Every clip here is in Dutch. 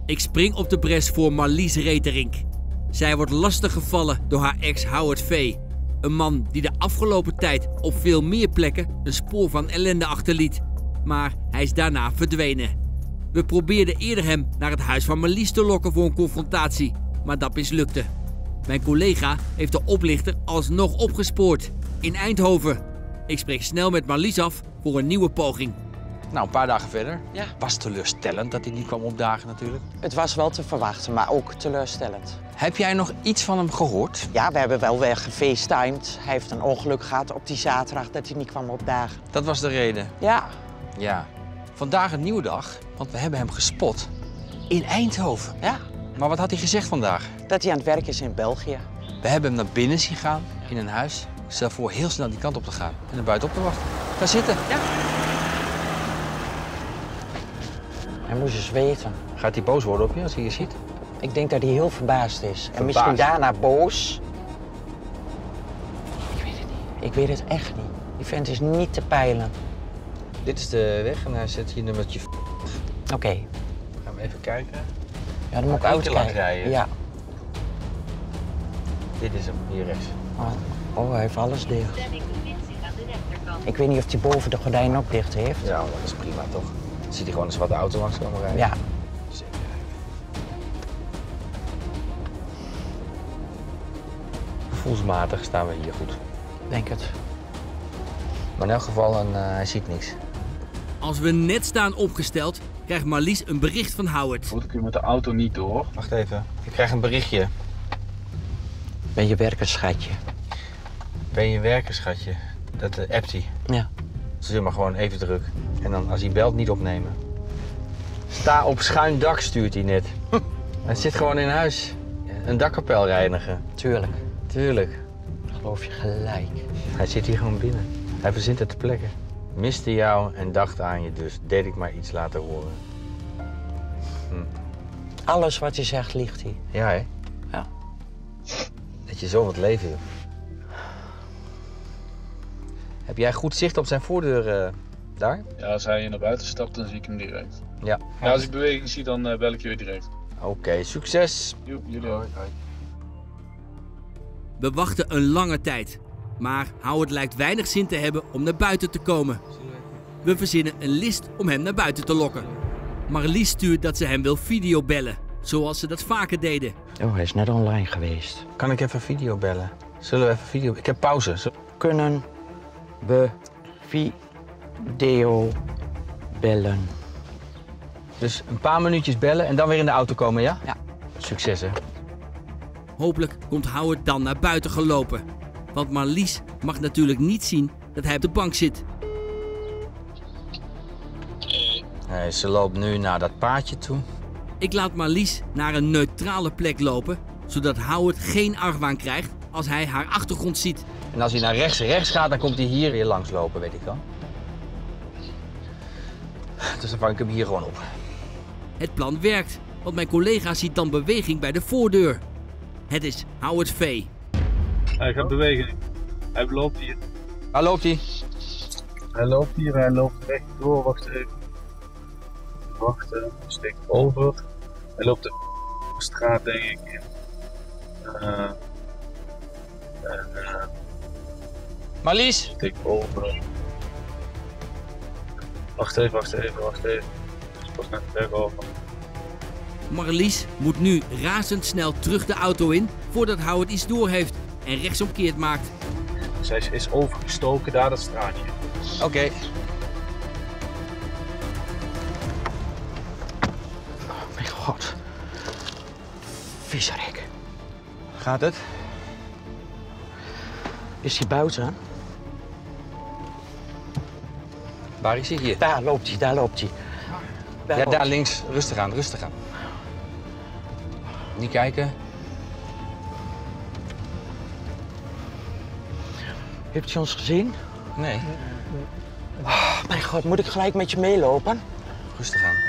Ik spring op de bres voor Marlies Reterink. Zij wordt lastiggevallen door haar ex Howard V. Een man die de afgelopen tijd op veel meer plekken een spoor van ellende achterliet. Maar hij is daarna verdwenen. We probeerden eerder hem naar het huis van Marlies te lokken voor een confrontatie, maar dat mislukte. Mijn collega heeft de oplichter alsnog opgespoord in Eindhoven. Ik spreek snel met Marlies af voor een nieuwe poging. Nou, een paar dagen verder. Ja. Was teleurstellend dat hij niet kwam opdagen natuurlijk. Het was wel te verwachten, maar ook teleurstellend. Heb jij nog iets van hem gehoord? Ja, we hebben wel weer gefacetimed. Hij heeft een ongeluk gehad op die zaterdag dat hij niet kwam opdagen. Dat was de reden. Ja. Ja. Vandaag een nieuwe dag, want we hebben hem gespot in Eindhoven. Ja. Maar wat had hij gezegd vandaag? Dat hij aan het werk is in België. We hebben hem naar binnen zien gaan in een huis. Ik stel voor heel snel die kant op te gaan en er buiten op te wachten. Ga zitten. Ja. Hij moest eens weten. Gaat hij boos worden op je als hij je ziet? Ik denk dat hij heel verbaasd is. En Verbaasd? misschien daarna boos. Ik weet het niet. Ik weet het echt niet. Die vent is niet te peilen. Dit is de weg en hij zet hier nummertje. Oké. Gaan we even kijken. Ja, dan moet ik Eén keer langs uitkijken. rijden. Ja. Dit is hem, hier rechts. Oh, hij heeft alles dicht. Ik weet niet of hij boven de gordijn ook dicht heeft. Ja, dat is prima toch? Dan ziet hij gewoon een zwarte auto langs komen rijden. Ja. Zeker. Gevoelsmatig staan we hier goed. Denk het. Maar in elk geval, hij ziet niks. Als we net staan opgesteld, krijgt Marlies een bericht van Howard. Goed, kun je met de auto niet door. Wacht even. Ik krijg een berichtje. Ben je werkerschatje? Ben je werker, schatje? Dat appt hij. Ja. Ze zullen maar gewoon even druk. En dan als hij belt, niet opnemen. Sta op schuin dak, stuurt hij net. Hij zit gewoon in huis. Een dakkapel reinigen. Tuurlijk. Tuurlijk. Geloof je gelijk. Hij zit hier gewoon binnen. Hij verzint het ter plekke. Miste jou en dacht aan je, dus deed ik maar iets laten horen. Alles wat hij zegt, liegt hij. Ja, hè? Ja. Dat je zo wat leven hebt. Heb jij goed zicht op zijn voordeur daar? Ja, als hij hier naar buiten stapt, dan zie ik hem direct. Ja. Ja, als ik beweging zie, dan bel ik jullie direct. Oké, succes. Jullie ook. We wachten een lange tijd. Maar Howard lijkt weinig zin te hebben om naar buiten te komen. We verzinnen een list om hem naar buiten te lokken. Marlies stuurt dat ze hem wil videobellen, zoals ze dat vaker deden. Oh, hij is net online geweest. Kan ik even video bellen? Zullen we even video... Ik heb pauze. Kunnen we video bellen? Dus een paar minuutjes bellen en dan weer in de auto komen, ja? Ja. Succes, hè? Hopelijk komt Howard dan naar buiten gelopen. Want Marlies mag natuurlijk niet zien dat hij op de bank zit. Nee, ze loopt nu naar dat paadje toe. Ik laat Marlies naar een neutrale plek lopen, zodat Howard geen argwaan krijgt als hij haar achtergrond ziet. En als hij naar rechts gaat, dan komt hij hier weer langs lopen, weet ik wel. Dus dan vang ik hem hier gewoon op. Het plan werkt, want mijn collega ziet dan beweging bij de voordeur. Het is Howard V. Hij gaat bewegen. Hij loopt hier. Waar loopt hij? Hij loopt rechtdoor. Wacht even. Wachten, steekt over. Hij loopt de straat, denk ik, in. Marlies! Steekt over. Wacht even. Is pas net de weg over. Marlies moet nu razendsnel terug de auto in voordat Howard iets doorheeft en rechtsomkeert maakt. Zij is overgestoken daar dat straatje. Oké. Oh mijn god. Viezerik. Gaat het? Is hij buiten? Waar is hij? Hier. Daar loopt hij. Ja, loopt daar hij. links. Rustig aan. Niet kijken. Heeft hij ons gezien? Nee. Oh mijn god, moet ik gelijk met je meelopen? Rustig aan.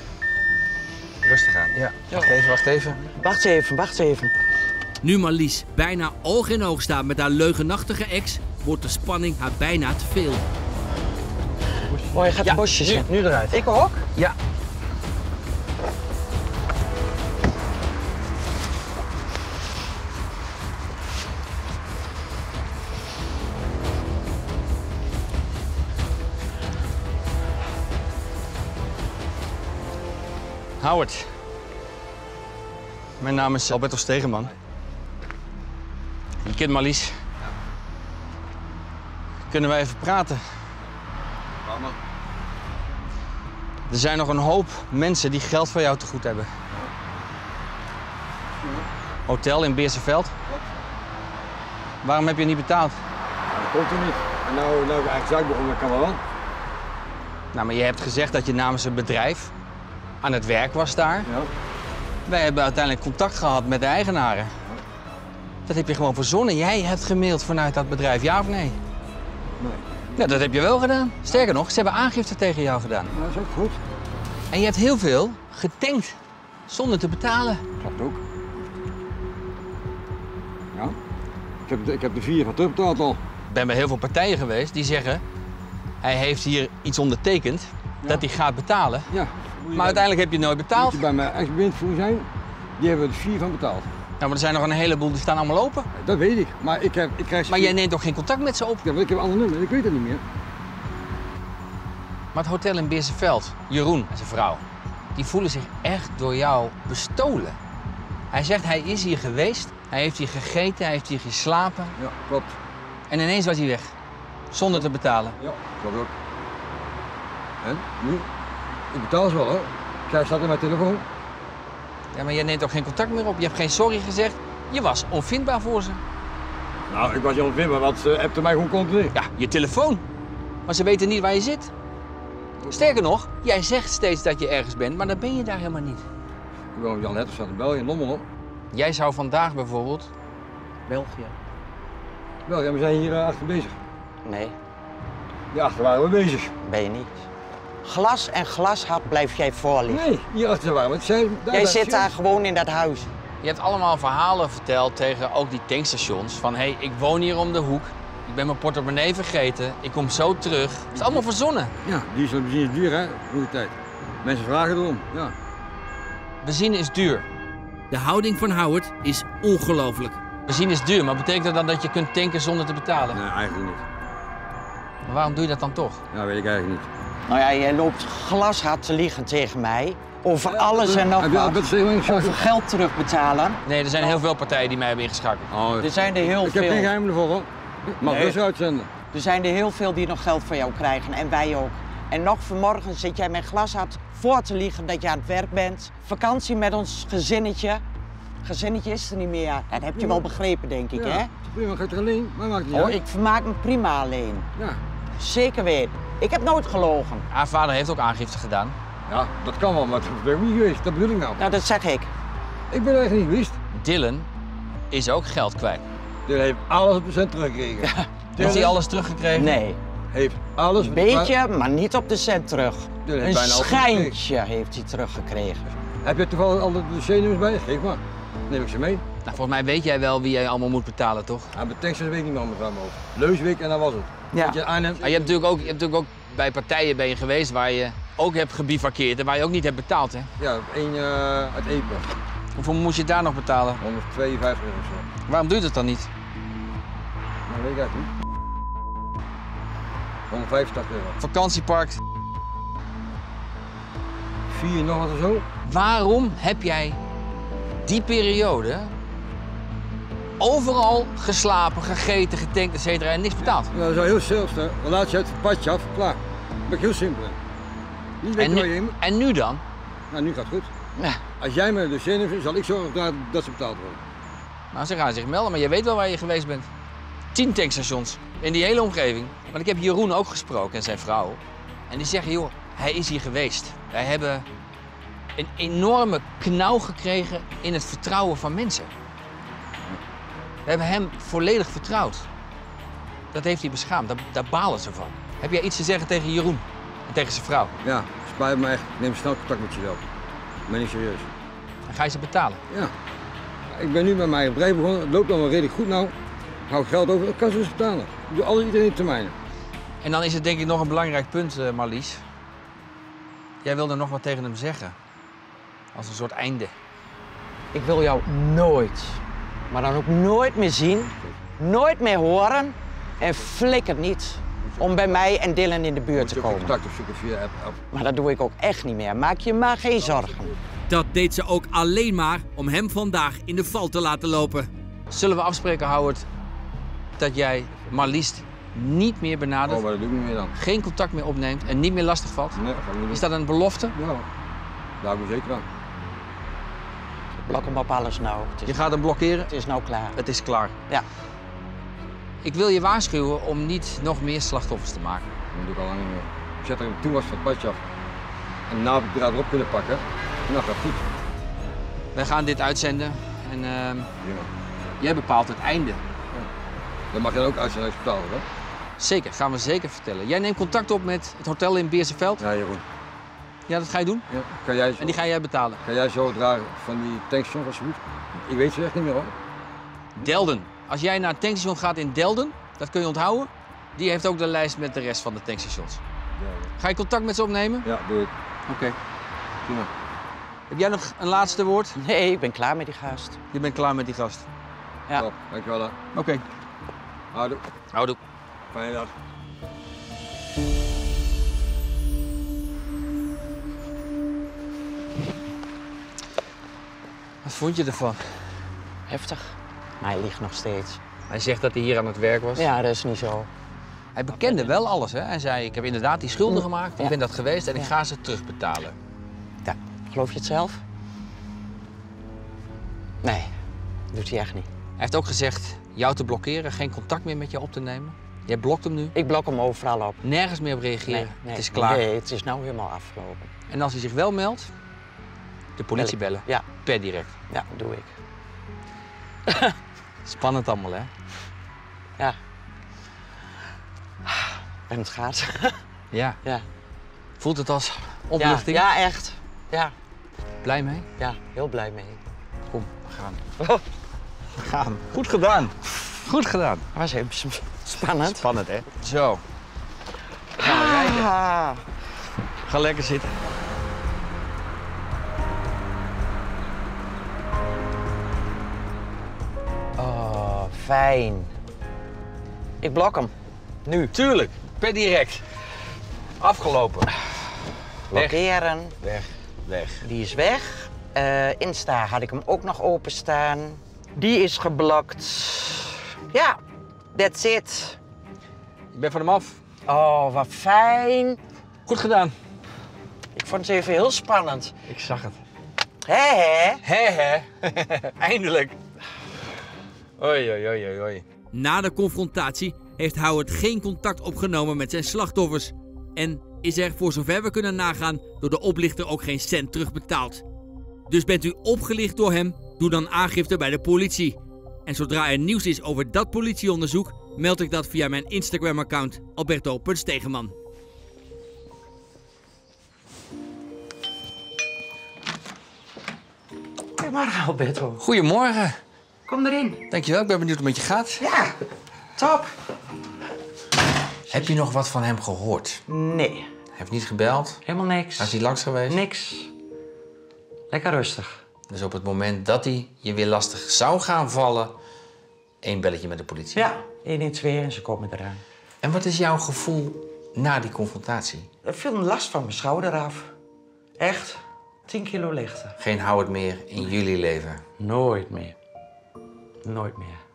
Ja. Wacht even. Wacht even. Nu Marlies bijna oog in oog staat met haar leugenachtige ex, wordt de spanning haar bijna te veel. Oh, hij gaat de bosjes in. Nu eruit. Ik ook? Ja. Howard. Mijn naam is Alberto Stegeman. Je kent Marlies. Kunnen wij even praten? Mama. Er zijn nog een hoop mensen die geld van jou te goed hebben. Hotel in Beersenveld. Waarom heb je niet betaald? Dat komt er niet. En nou eigenlijk zaak begonnen, dat kan wel. Nou, maar je hebt gezegd dat je namens een bedrijf aan het werk was daar. Ja. Wij hebben uiteindelijk contact gehad met de eigenaren. Dat heb je gewoon verzonnen. Jij hebt gemaild vanuit dat bedrijf, ja of nee? Nee. Ja, dat heb je wel gedaan. Sterker nog, ze hebben aangifte tegen jou gedaan. Ja, dat is ook goed. En je hebt heel veel getankt zonder te betalen. Klopt ook. Ja. Ik heb de 4 van terugbetaald al. Ik ben bij heel veel partijen geweest die zeggen... hij heeft hier iets ondertekend dat hij gaat betalen. Ja. Maar uiteindelijk heb je het nooit betaald. Moet je bij mijn ex-bewindvoer zijn, die hebben er 4 van betaald. Ja, maar er zijn nog een heleboel die staan allemaal open. Dat weet ik, maar ik krijg... Maar jij neemt toch geen contact met ze op? Ja, want ik heb een ander nummer, ik weet het niet meer. Maar het hotel in Beersenveld, Jeroen en zijn vrouw, die voelen zich echt door jou bestolen. Hij zegt hij is hier geweest, hij heeft hier gegeten, hij heeft hier geslapen. Ja, klopt. En ineens was hij weg, zonder te betalen. Ja, klopt ook. En? Nu? Ik betaal ze wel, hoor. Zij staat in mijn telefoon. Ja, maar jij neemt ook geen contact meer op, je hebt geen sorry gezegd. Je was onvindbaar voor ze. Nou, ik was niet onvindbaar, want ze appte mij gewoon continu. Ja, je telefoon. Maar ze weten niet waar je zit. Sterker nog, jij zegt steeds dat je ergens bent, maar dan ben je daar helemaal niet. Ik woon in Jan Hetterstad in België, in Lommel, hoor. Jij zou vandaag bijvoorbeeld... België. Wel, ja, we zijn hier achter bezig. Nee, Ja, achter waren we bezig. ben je niet. Glas en glashard blijf jij voorliggen. Nee, hier achter waren we. Het zijn, Jij zit daar gewoon in dat huis. Je hebt allemaal verhalen verteld tegen ook die tankstations. Van, hé, ik woon hier om de hoek. Ik ben mijn portemonnee vergeten. Ik kom zo terug. Het is allemaal verzonnen. Ja, dieselbenzine is duur, hè, goede tijd. Mensen vragen erom, ja. Benzine is duur. De houding van Howard is ongelooflijk. Benzine is duur, maar betekent dat dan dat je kunt tanken zonder te betalen? Nee, eigenlijk niet. Maar waarom doe je dat dan toch? Ja, weet ik eigenlijk niet. Nou ja, jij loopt glashard te liegen tegen mij. Over alles en nog Heb je al wat. met Stegeman gezegd? Over geld terugbetalen. Nee, er zijn heel veel partijen die mij hebben ingeschakeld. Oh, Er zijn er heel ik heb geen veel. geheim ervoor, hoor. Mag Nee. dus uitzenden. Er zijn er heel veel die nog geld van jou krijgen en wij ook. En nog vanmorgen zit jij met glashard voor te liegen dat je aan het werk bent. Vakantie met ons gezinnetje. Gezinnetje is er niet meer. Dat heb je wel begrepen, denk ik, hè? Ja, prima, ga je er alleen, maar maakt niet Oh, uit. ik vermaak me prima alleen. Ja. Zeker weten. Ik heb nooit gelogen. Haar vader heeft ook aangifte gedaan. Ja, dat kan wel, maar dat ben ik niet geweest. Dat bedoel ik nou. Nou, dat zeg ik. Ik ben er echt niet geweest. Dylan is ook geld kwijt. Die heeft alles op de cent teruggekregen. Heeft hij alles teruggekregen? Nee. Heeft alles... Een beetje, maar niet op de cent terug. heeft Een bijna alles schijntje heeft hij teruggekregen. Heb je toevallig al de dossiernummers bij? Geef maar. Neem ik ze mee. Nou, volgens mij weet jij wel wie jij allemaal moet betalen, toch? Ja, mijn teksten weet ik niet meer met mijn hoofd. Leuswijk en dat was het. Ja. Dat je aanneemt. Maar je hebt natuurlijk ook bij partijen ben je geweest waar je ook hebt gebivakkeerd en waar je ook niet hebt betaald, hè? Ja, één uit Epen. Hoeveel moest je daar nog betalen? 152 of zo. Waarom doe je dat dan niet? Dat weet ik eigenlijk niet. 185 euro. Vakantiepark. 4 nog wat of zo. Waarom heb jij die periode overal geslapen, gegeten, getankt, etc. en niks betaald? Ja, dat is wel heel simpel. Hè. Relatie uit het padje af, klaar. Dat ben ik heel simpel. Hè. Niet weet En je waar je heen nu, moet. en nu dan? Nou, nu gaat het goed. Ja. Als jij me de zin hebt, zal ik zorgen dat ze betaald worden. Nou, ze gaan zich melden, maar je weet wel waar je geweest bent. 10 tankstations in die hele omgeving. Want ik heb Jeroen ook gesproken en zijn vrouw. En die zeggen, joh, hij is hier geweest. Wij hebben een enorme knauw gekregen in het vertrouwen van mensen. We hebben hem volledig vertrouwd. Dat heeft hij beschaamd, daar balen ze van. Heb jij iets te zeggen tegen Jeroen en tegen zijn vrouw? Ja, spijt me echt. Ik neem snel contact met je wel. Ik ben niet serieus. Dan ga je ze betalen. Ja. Ik ben nu met mijn bedrijf begonnen. Het loopt allemaal redelijk goed nou. Ik hou geld over, dat kan ze dus betalen. Ik doe alles iedereen in termijnen. En dan is het denk ik nog een belangrijk punt, Marlies. Jij wilde nog wat tegen hem zeggen. Als een soort einde. Ik wil jou nooit, maar dan ook nooit meer zien, nooit meer horen en flikker niet. om bij mij en Dylan in de buurt Moet te je ook komen. contact opzoeken via app. Maar dat doe ik ook echt niet meer. Maak je maar geen zorgen. Dat deed ze ook alleen maar om hem vandaag in de val te laten lopen. Zullen we afspreken, Howard, dat jij Marlies niet meer benadert, Oh, maar dat doe ik niet meer dan. geen contact meer opneemt en niet meer lastig valt? Nee, dat ga ik niet doen. Is dat een belofte? Ja, daar hou ik me zeker aan. Blok hem op alles nou. Je gaat hem blokkeren? Het is nou klaar. Het is klaar. Ja. Ik wil je waarschuwen om niet nog meer slachtoffers te maken. Dat doe ik al lang niet meer. Ik zet er toen was van het padje af. En daarna heb ik de draad erop kunnen pakken. En dat gaat goed. Wij gaan dit uitzenden en Ja. jij bepaalt het einde. Dat mag je dan ook uit zijn hospitaal, hè? Zeker, gaan we zeker vertellen. Jij neemt contact op met het hotel in Beersenveld. Ja, Jeroen. Ja, dat ga je doen. Ja. Kan jij zo, En die ga jij betalen. kan jij zo dragen van die tankstation alsjeblieft? Ik weet ze echt niet meer hoor. Delden. Als jij naar het tankstation gaat in Delden, dat kun je onthouden. Die heeft ook de lijst met de rest van de tankstations. Ga je contact met ze opnemen? Ja, doe ik. Oké. Prima. Heb jij nog een laatste woord? Nee, ik ben klaar met die gast. Je bent klaar met die gast. Ja. Top, dankjewel hè. Oké. Houdoe. Houdoe. Fijne dag. Wat vond je ervan? Heftig. Maar hij ligt nog steeds. Hij zegt dat hij hier aan het werk was. Ja, dat is niet zo. Hij bekende wel alles. Hè? Hij zei, ik heb inderdaad die schulden gemaakt. Ik Ja. ben dat geweest en ik Ja. ga ze terugbetalen. Ja. Geloof je het zelf? Nee, doet hij echt niet. Hij heeft ook gezegd jou te blokkeren, geen contact meer met je op te nemen. Jij blokt hem nu. Ik blok hem overal op. Nergens meer op reageren. Nee, Het is klaar. Nee, het is nou helemaal afgelopen. En als hij zich wel meldt, de politie bellen. Ja, Per direct. ja, doe ik. Spannend allemaal, hè? Ja. En het gaat. Ja. Ja. Voelt het als Ja, opluchting? ja, echt. Ja. Blij mee? Ja, heel blij mee. Kom, we gaan. We gaan. Goed gedaan. Goed gedaan. Was even spannend. Spannend, hè? Zo. We gaan we rijden. Ah. Ga lekker zitten. Oh, fijn. Ik blok hem. Nu. Tuurlijk. Per direct. Afgelopen. Blokkeren. Weg. Weg. Die is weg. Insta had ik hem ook nog openstaan. Die is geblokt. Ja, that's it. Je bent van hem af. Oh, wat fijn. Goed gedaan. Ik vond het even heel spannend. Ik zag het. Hé, hé. Hè? Eindelijk. Oei, oei, oei, oei. Na de confrontatie heeft Howard geen contact opgenomen met zijn slachtoffers. En is er, voor zover we kunnen nagaan, door de oplichter ook geen cent terugbetaald. Dus bent u opgelicht door hem, doe dan aangifte bij de politie. En zodra er nieuws is over dat politieonderzoek, meld ik dat via mijn Instagram-account alberto.stegeman. Goedemorgen, Alberto. Goedemorgen. Kom erin. Dankjewel, ik ben benieuwd hoe het met je gaat. Ja, top. Heb je nog wat van hem gehoord? Nee, Hij heeft niet gebeld. helemaal niks. Hij is niet langs geweest. Niks. Lekker rustig. Dus op het moment dat hij je weer lastig zou gaan vallen, 1 belletje met de politie. Ja, 112 en ze komen eraan. En wat is jouw gevoel na die confrontatie? Er viel een last van mijn schouder af. Echt, 10 kilo lichter. Geen Howard meer in jullie leven. Nooit meer. Nooit meer.